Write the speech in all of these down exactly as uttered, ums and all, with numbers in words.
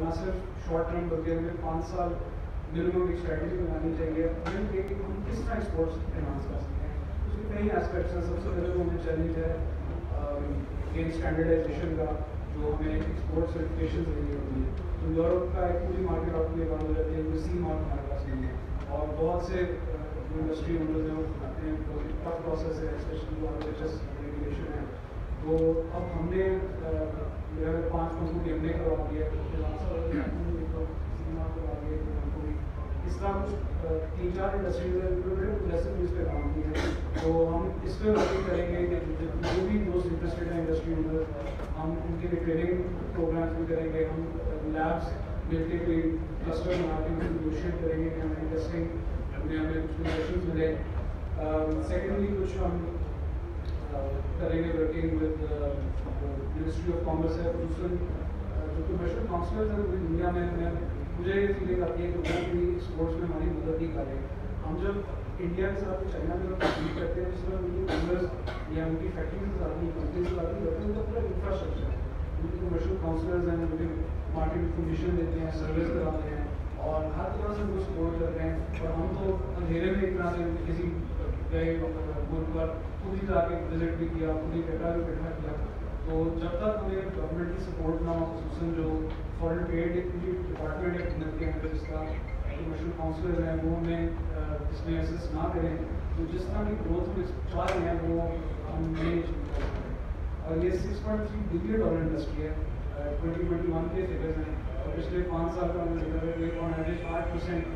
ना सिर्फ short term बल्कि हमें पाँच साल मिनिमम एक स्ट्रैटेजी बनानी चाहिए कि हम किस तरह स्पोर्ट्स एनहांस कर सकते हैं। उसके कई एस्पेक्ट्स हैं। सबसे पहले तो हमें चैलेंज है गेम स्टैंडर्डाइजेशन का, जो हमें एक्सपोर्ट सर्टिफिकेशन देनी होती है। तो यूरोप का एक पूरी मार्केट आउट में बंद हो जाती है, कोई सी मार्क हमारे पास नहीं है और बहुत से इंडस्ट्री ओनर्स हैं आते हैं, बहुत टफ प्रोसेस है, स्पेशली एच रेगुलेशन है। तो अब हमने पाँच पंखों की हमने करवा दिया, इस तरह कुछ तीन चार इंडस्ट्रीज इस पर काम की है। तो हम इस पर वर्किंग करेंगे कि जो भी दोस्त इंटरेस्टेड है इंडस्ट्री ओनर, हम उनके लिए ट्रेनिंग प्रोग्राम्स भी करेंगे। हम लैब्स मिलकर कोई क्लस्टर बना के उनको नेगोशिएट करेंगे कि हमें टेस्टिंग में हमें कुछ नेगोशिएशन मिले। सेकेंडली कुछ हम करेंगे working with ministry of commerce है, दूसरे जो कमर्शियल काउंसलर्स हैं पूरी दुनिया में, मैं मुझे ये फीलिंग आती है कि वो भी स्पोर्ट्स में हमारी मदद ही करें। हम जब इंडिया के साथ चाइना में कम्पीट करते हैं, जिस तरह उनकी कॉमर्स या उनकी फैक्ट्रीज के साथ कंपनीज के साथ करते हैं, उनका पूरा इंफ्रास्ट्रक्चर है, उनके कमर्शियल काउंसलर्स हैं, उनके मार्केट इन्फॉर्मेशन देते हैं, सर्विस कराते हैं और हर तरह से वो सपोर्ट करते हैं। और हम तो अंधेरे में एक तरह से किसी गए मुल्क पर खुद ही जाके विजिट भी किया, खुद ही डेटा भी इकट्ठा किया। तो जब तक हमें गवर्नमेंट की सपोर्ट ना हो, खसूसन जो फॉरेन ट्रेड डिपार्टमेंट है हुकूमत के अंदर जिसका कमर्शियल काउंसलर हैं, वो हमें इसमें असिस्ट ना करें, तो जिस तरह की ग्रोथ में चाह रहे हैं वो हम नहीं अचीव कर सकते। और ये six point three billion dollar industry है, ट्वेंटी ट्वेंटी वन के फिगर्स हैं और पिछले पाँच साल का हमने देखा है कि ऑन एवरेज आठ परसेंट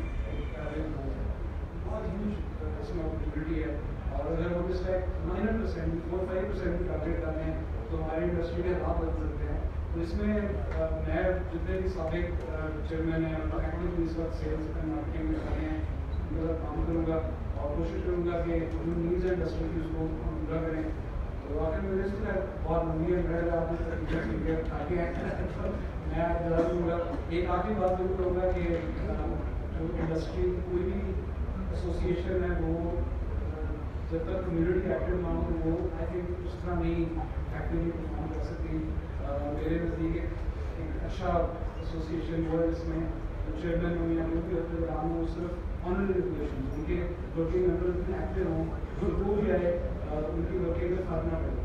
बहुत ह्यूज इसमें अपॉर्चुनिटी है। और अगर हम इसका nine percent four five percent भी टारगेट करते हैं तो हमारी इंडस्ट्री के राह बदल सकते हैं। तो इसमें मैं जितने भी साबिक चेयरमैन हैं एक्टिव इस वक्त सेल्स एंड मार्केटिंग में खड़े हैं, उनके साथ काम करूँगा और कोशिश करूँगा कि जो नीड्स है इंडस्ट्री की उसको हम पूरा करें। तो आखिर मेरे से बहुत लंबी है, मेरे आपने काफ़ी है तो मैं ज़्यादा दूँगा। एक आखिरी बात जरूर करूँगा कि जो इंडस्ट्री कोई भी एसोसिएशन है वो जब तक कम्युनिटी एक्टिव ना हो तो वो आई थिंक उस तरह नहीं एक्टिवली परफॉर्म कर सकती। मेरे नज़दीक एक अच्छा एसोसिएशन हुआ जिसमें चेयरमैन हो या जो भी अपने काम हो सिर्फ ऑनर रेगुलेशन उनके वर्किंग मेंबर इतने एक्टिव हों, जो भी आए उनकी वर्किंग में फर्क ना पड़े।